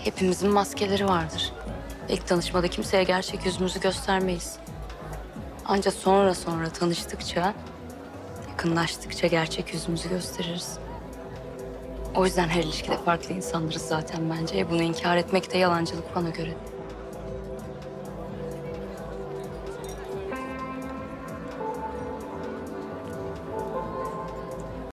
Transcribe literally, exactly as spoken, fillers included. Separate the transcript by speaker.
Speaker 1: Hepimizin maskeleri vardır. İlk tanışmada kimseye gerçek yüzümüzü göstermeyiz. Ancak sonra sonra tanıştıkça, yakınlaştıkça gerçek yüzümüzü gösteririz. O yüzden her ilişkide farklı insanlarız zaten bence. Bunu inkar etmek de yalancılık bana göre.